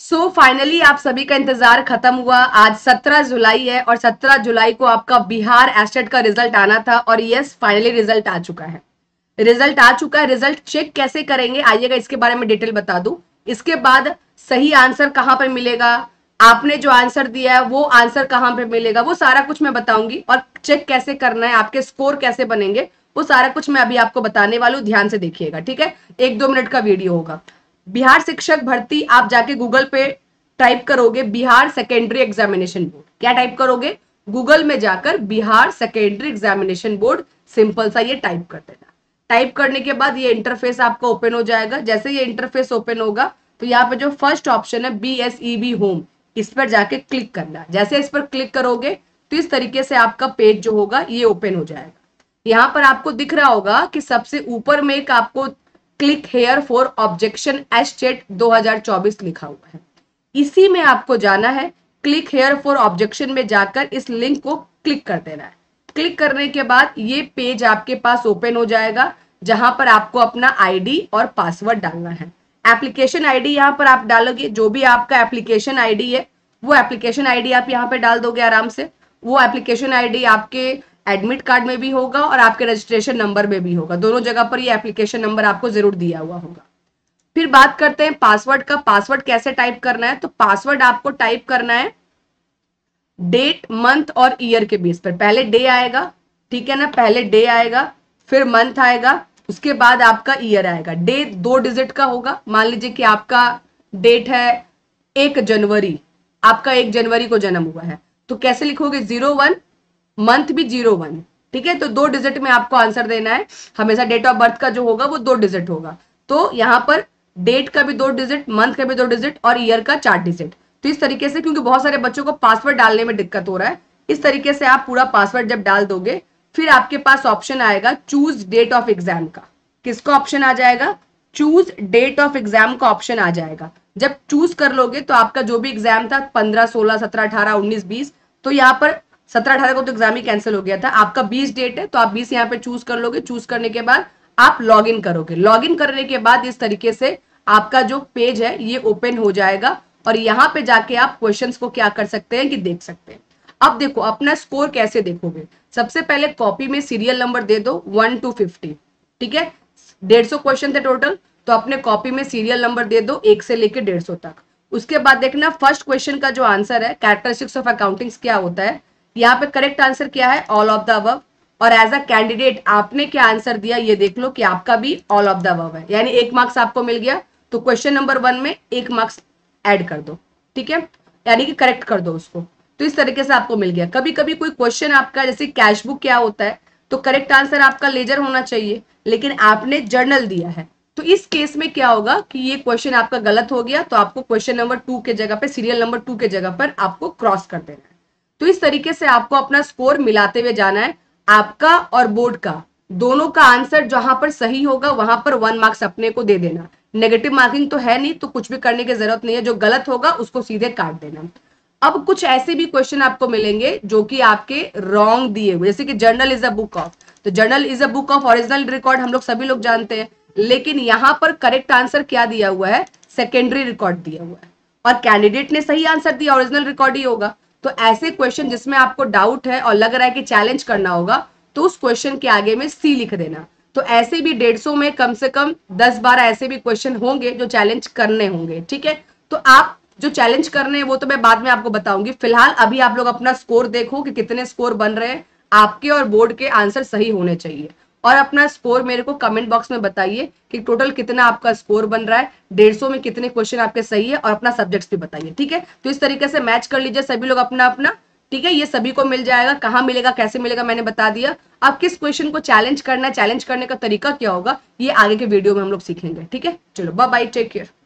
So finally आप सभी का इंतजार खत्म हुआ। आज 17 जुलाई है और 17 जुलाई को आपका बिहार एस्टेट का रिजल्ट आना था और यस फाइनली रिजल्ट आ चुका है। रिजल्ट चेक कैसे करेंगे आइएगा इसके बारे में डिटेल बता दूं। इसके बाद सही आंसर कहां पर मिलेगा, आपने जो आंसर दिया है वो आंसर कहां पे मिलेगा, वो सारा कुछ मैं बताऊंगी। और चेक कैसे करना है, आपके स्कोर कैसे बनेंगे, वो सारा कुछ मैं अभी आपको बताने वाली हूँ। ध्यान से देखिएगा, ठीक है। 1-2 मिनट का वीडियो होगा। बिहार शिक्षक भर्ती आप जाके गूगल पे टाइप करोगे बिहार सेकेंडरी एग्जामिनेशन बोर्ड। क्या टाइप करोगे, गूगल में जाकर Bihar secondary examination board simple सा ये टाइप कर देना। टाइप करने के बाद ये इंटरफेस आपका ओपन हो जाएगा। जैसे ये इंटरफेस ओपन होगा तो यहाँ पे जो फर्स्ट ऑप्शन है BSEB होम, इस पर जाके क्लिक करना। जैसे इस पर क्लिक करोगे तो इस तरीके से आपका पेज जो होगा ये ओपन हो जाएगा। यहाँ पर आपको दिख रहा होगा कि सबसे ऊपर में एक आपको click here for objection estate 2024 लिखा हुआ है। इसी में आपको जाना है, क्लिक हेयर फॉर ऑब्जेक्शन में जाकर इस लिंक को क्लिक कर देना है। क्लिक करने के बाद ये पेज आपके पास ओपन हो जाएगा जहां पर आपको अपना आईडी और पासवर्ड डालना है। एप्लीकेशन आईडी यहाँ पर आप डालोगे, जो भी आपका एप्लीकेशन आईडी है वो एप्लीकेशन आईडी आप यहाँ पे डाल दोगे आराम से। वो एप्लीकेशन आईडी आपके एडमिट कार्ड में भी होगा और आपके रजिस्ट्रेशन नंबर में भी होगा, दोनों जगह पर ये एप्लीकेशन नंबर आपको जरूर दिया हुआ होगा। फिर बात करते हैं पासवर्ड का। पासवर्ड कैसे टाइप करना है, तो पासवर्ड आपको टाइप करना है डेट मंथ और ईयर के बेस पर। पहले डे आएगा, ठीक है ना, पहले डे आएगा, फिर मंथ आएगा, उसके बाद आपका ईयर आएगा। डे 2 डिजिट का होगा। मान लीजिए कि आपका डेट है 1 जनवरी, आपका 1 जनवरी को जन्म हुआ है, तो कैसे लिखोगे 01, मंथ भी 01, ठीक है। तो 2 डिजिट में आपको आंसर देना है। हमेशा डेट ऑफ बर्थ का जो होगा वो 2 डिजिट होगा। तो यहाँ पर डेट का भी 2 डिजिट, मंथ का भी 2 डिजिट और ईयर का 4 डिजिट। तो इस तरीके से, क्योंकि बहुत सारे बच्चों को पासवर्ड डालने में दिक्कत हो रहा है, इस तरीके से आप पूरा पासवर्ड जब डाल दोगे फिर आपके पास ऑप्शन आएगा चूज डेट ऑफ एग्जाम का। किसका ऑप्शन आ जाएगा, चूज डेट ऑफ एग्जाम का ऑप्शन आ जाएगा। जब चूज कर लोगे तो आपका जो भी एग्जाम था 15, 16, 17, 18, 19, 20, तो यहाँ पर 17, 18 को तो एग्जाम ही कैंसिल हो गया था, आपका 20 डेट है तो आप 20 यहाँ पे चूज कर लोगे। चूज करने के बाद आप लॉग इन करोगे। लॉग इन करने के बाद इस तरीके से आपका जो पेज है ये ओपन हो जाएगा और यहाँ पे जाके आप क्वेश्चंस को क्या कर सकते हैं कि देख सकते हैं। अब देखो अपना स्कोर कैसे देखोगे। सबसे पहले कॉपी में सीरियल नंबर दे दो 1 to 50, ठीक है। 150 क्वेश्चन थे टोटल, तो अपने कॉपी में सीरियल नंबर दे दो 1 से लेकर 150 तक। उसके बाद देखना फर्स्ट क्वेश्चन का जो आंसर है कैरेक्टरिस्टिक्स ऑफ अकाउंटिंग्स क्या होता है। यहाँ पे करेक्ट आंसर क्या है, ऑल ऑफ द अबव। और एज अ कैंडिडेट आपने क्या आंसर दिया ये देख लो कि आपका भी ऑल ऑफ द अबव है, यानी 1 मार्क्स आपको मिल गया। तो क्वेश्चन नंबर 1 में 1 मार्क्स ऐड कर दो, ठीक है, यानी कि करेक्ट कर दो उसको। तो इस तरीके से आपको मिल गया। कभी कभी कोई क्वेश्चन आपका जैसे कैश बुक क्या होता है, तो करेक्ट आंसर आपका लेजर होना चाहिए, लेकिन आपने जर्नल दिया है, तो इस केस में क्या होगा कि ये क्वेश्चन आपका गलत हो गया, तो आपको क्वेश्चन नंबर 2 के जगह पे, सीरियल नंबर 2 के जगह पर आपको क्रॉस कर देना है। तो इस तरीके से आपको अपना स्कोर मिलाते हुए जाना है। आपका और बोर्ड का दोनों का आंसर जहां पर सही होगा वहां पर 1 मार्क्स अपने को दे देना। नेगेटिव मार्किंग तो है नहीं, तो कुछ भी करने की जरूरत नहीं है। जो गलत होगा उसको सीधे काट देना। अब कुछ ऐसे भी क्वेश्चन आपको मिलेंगे जो कि आपके रॉन्ग दिए हुए, जैसे कि journal is a book of, तो journal is a book of original record हम लोग सभी लोग जानते हैं, लेकिन यहां पर करेक्ट आंसर क्या दिया हुआ है, सेकेंडरी रिकॉर्ड दिया हुआ है, और कैंडिडेट ने सही आंसर दिया ओरिजिनल रिकॉर्ड ही होगा। तो ऐसे क्वेश्चन जिसमें आपको डाउट है और लग रहा है कि चैलेंज करना होगा, तो उस क्वेश्चन के आगे में सी लिख देना। तो ऐसे भी 150 में कम से कम 10-12 ऐसे भी क्वेश्चन होंगे जो चैलेंज करने होंगे, ठीक है। तो आप जो चैलेंज करने हैं वो तो मैं बाद में आपको बताऊंगी। फिलहाल अभी आप लोग अपना स्कोर देखो कि कितने स्कोर बन रहे हैं। आपके और बोर्ड के आंसर सही होने चाहिए, और अपना स्कोर मेरे को कमेंट बॉक्स में बताइए कि टोटल कितना आपका स्कोर बन रहा है, 150 में कितने क्वेश्चन आपके सही है, और अपना सब्जेक्ट्स भी बताइए, ठीक है। तो इस तरीके से मैच कर लीजिए सभी लोग अपना अपना, ठीक है। ये सभी को मिल जाएगा। कहाँ मिलेगा, कैसे मिलेगा, मैंने बता दिया। आप किस क्वेश्चन को चैलेंज करना है, चैलेंज करने का तरीका क्या होगा, ये आगे के वीडियो में हम लोग सीखेंगे, ठीक है। चलो बाय बाय, टेक केयर।